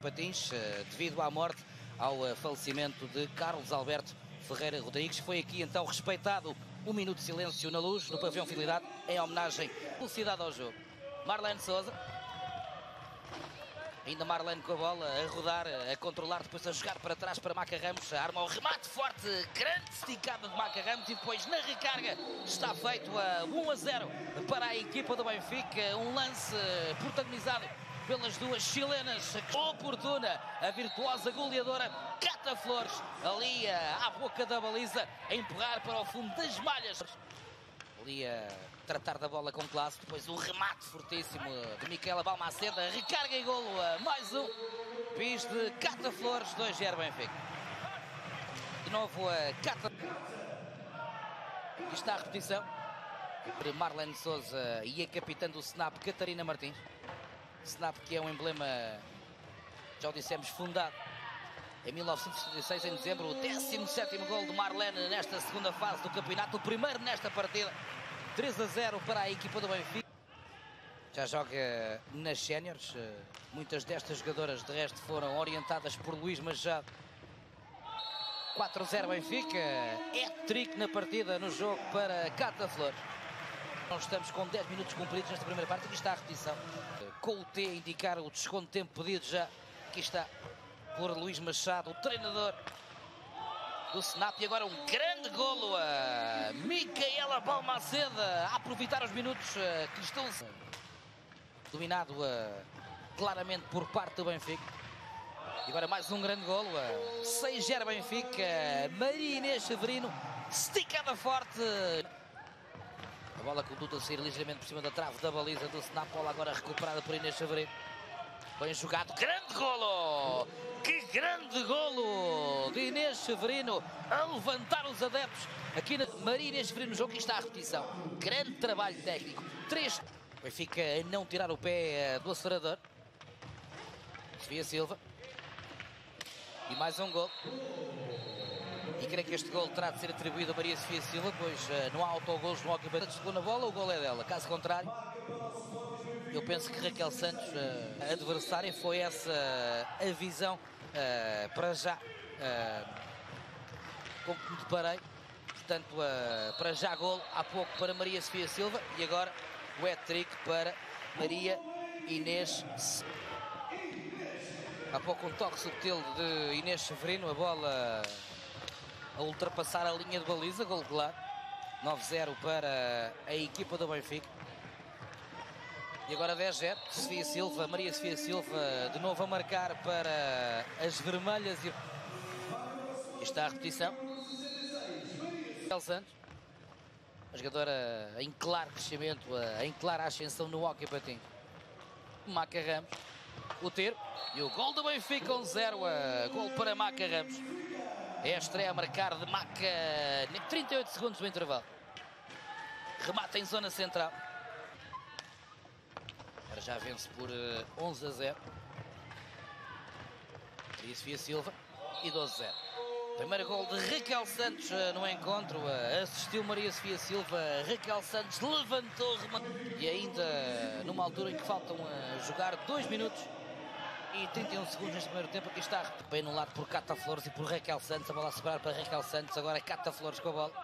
Patins, devido à morte, ao falecimento de Carlos Alberto Ferreira Rodrigues. Foi aqui então respeitado um minuto de silêncio na Luz, no pavilhão Fidelidade, em homenagem à velocidade ao jogo. Marlene Souza. Ainda Marlene com a bola, a rodar, a controlar, depois a jogar para trás para Maca Ramos. Arma o remate forte, grande esticada de Maca Ramos, e depois na recarga está feito a 1-0 para a equipa do Benfica. Um lance protagonizado pelas duas chilenas. Oportuna, a virtuosa goleadora Cata Flores, ali à boca da baliza, a empurrar para o fundo das malhas. Ali a tratar da bola com classe, depois um remate fortíssimo de Micaela Balmaceda, recarga e golo, mais um bis de Cata Flores, 2-0 Benfica. De novo a Cata. Aqui está a repetição de Marlene Souza e a capitã do Snap, Catarina Martins. Snap, que é um emblema, já o dissemos, fundado em 1976, em dezembro, o 17º gol de Marlene nesta segunda fase do campeonato, o primeiro nesta partida. 3-0 para a equipa do Benfica. Já joga nas séniores. Muitas destas jogadoras, de resto, foram orientadas por Luís Machado. 4-0 Benfica. Hat-trick na partida, no jogo para Cata Flores. Nós estamos com 10 minutos cumpridos nesta primeira parte. Aqui está a repetição, com o T a indicar o desconto de tempo pedido já. Aqui está por Luís Machado, o treinador do Snap. E agora um grande golo a Micaela Balmaceda, a aproveitar os minutos que lhe estão dominado claramente por parte do Benfica. E agora mais um grande golo, 6-0 Benfica. Maria Inês Severino, esticada forte. A bola com o Duda a sair ligeiramente por cima da trave da baliza do Snap. Bola agora recuperada por Inês Severino. Bem jogado, grande golo! Que grande golo de Inês Severino, a levantar os adeptos aqui na Maria Inês Severino no jogo. Aqui está a repetição, grande trabalho técnico. 3, Benfica a não tirar o pé do acelerador. Sofia Silva. E mais um golo. E creio que este golo terá de ser atribuído a Maria Sofia Silva, pois não há autogolos no Hockey Patins. Chegou na bola, o golo é dela. Caso contrário, eu penso que Raquel Santos, a adversária, foi essa a visão para já com que me deparei. Portanto, para já golo, há pouco para Maria Sofia Silva, e agora o hat-trick para Maria Inês. Há pouco um toque subtil de Inês Severino, a bola a ultrapassar a linha de baliza, golo claro. 9-0 para a equipa do Benfica. E agora 10-0, Sofia Silva, Maria Sofia Silva de novo a marcar para as vermelhas. E está a repetição. Raquel Santos, a jogadora em claro crescimento, em clara ascensão no Hockey Patins. Maca Ramos, o tiro e o gol do Benfica, 1-0, gol para Maca Ramos. É a estreia a marcar de Maca, 38 segundos do intervalo. Remata em zona central. Já vence por 11-0. Maria Sofia Silva e 12-0. Primeiro gol de Raquel Santos no encontro. Assistiu Maria Sofia Silva. Raquel Santos levantou e ainda numa altura em que faltam jogar 2 minutos e 31 segundos neste primeiro tempo. Aqui está bem anulado por Cata Flores e por Raquel Santos. A bola a sobrar para Raquel Santos. Agora Cata Flores com a bola.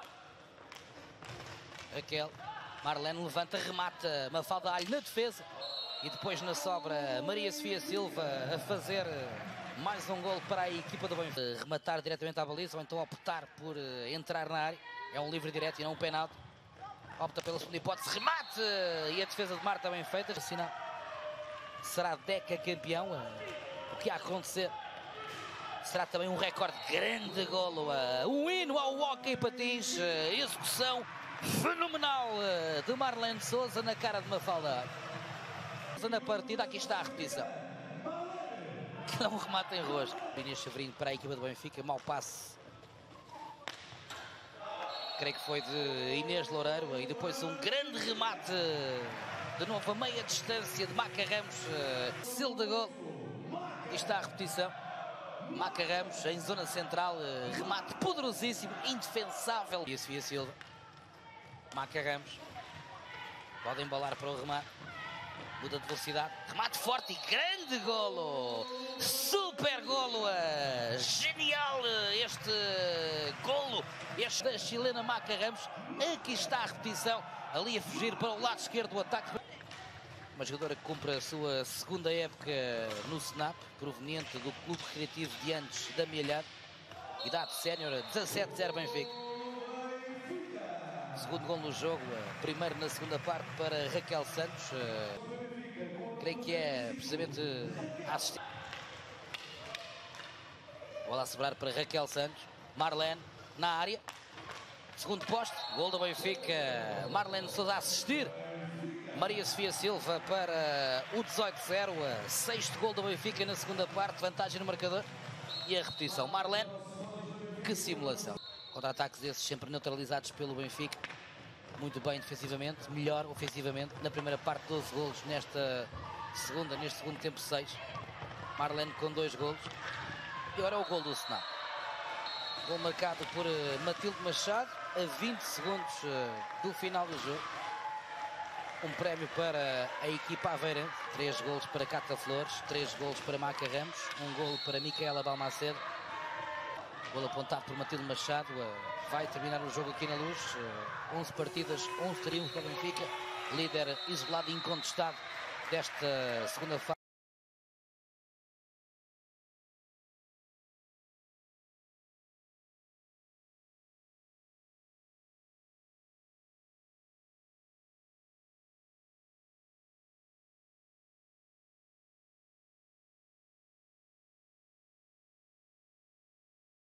Raquel. Marlene levanta, remata. Mafalda Alho na defesa. E depois na sobra Maria Sofia Silva a fazer mais um golo para a equipa do Benfica. Rematar diretamente à baliza ou então optar por entrar na área. É um livre direto e não um penalti. Opta pela segunda hipótese, remate! E a defesa de Marta bem feita. Sinal. Será Deca campeão. O que ia acontecer? Será também um recorde, grande golo. Um hino ao Hockey Patins. Execução fenomenal de Marlene Souza na cara de Mafalda na partida. Aqui está a repetição. Que é um remate em rosca. Inês Severino para a equipa do Benfica. Mau passe. Creio que foi de Inês Loureiro. E depois um grande remate. De novo a meia distância de Maca Ramos. Selo de gol. Aqui está a repetição. Maca Ramos em zona central. Remate poderosíssimo. Indefensável. E a Sofia Silva. Maca Ramos. Pode embalar para o remate. Muda de velocidade. Remate forte e grande golo. Este da chilena Maca Ramos. Aqui está a repetição. Ali a fugir para o lado esquerdo do ataque. Uma jogadora que cumpre a sua segunda época no SNAP, proveniente do Clube Recreativo de Andes da Milhar. Idade sénior, 17-0 Benfica. Segundo gol no jogo, primeiro na segunda parte para Raquel Santos. Creio que é precisamente a assistência. Bola a sobrar para Raquel Santos. Marlene na área. Segundo poste, gol do Benfica. Marlene Sousa a assistir. Maria Sofia Silva para o 18-0. Sexto gol do Benfica na segunda parte. Vantagem no marcador. E a repetição. Marlene. Que simulação. Contra-ataques esses sempre neutralizados pelo Benfica. Muito bem defensivamente. Melhor ofensivamente. Na primeira parte 12 golos. Neste segundo tempo 6. Marlene com 2 golos. E agora é o gol do Senado. Gol marcado por Matilde Machado. A 20 segundos do final do jogo. Um prémio para a equipa aveirense. 3 golos para Cata Flores. 3 golos para Maca Ramos. 1 golo para Micaela Balmacedo. Gol apontado por Matilde Machado. Vai terminar o jogo aqui na Luz. 11 partidas, 11 triunfos para o Benfica. Líder isolado e incontestado desta segunda fase.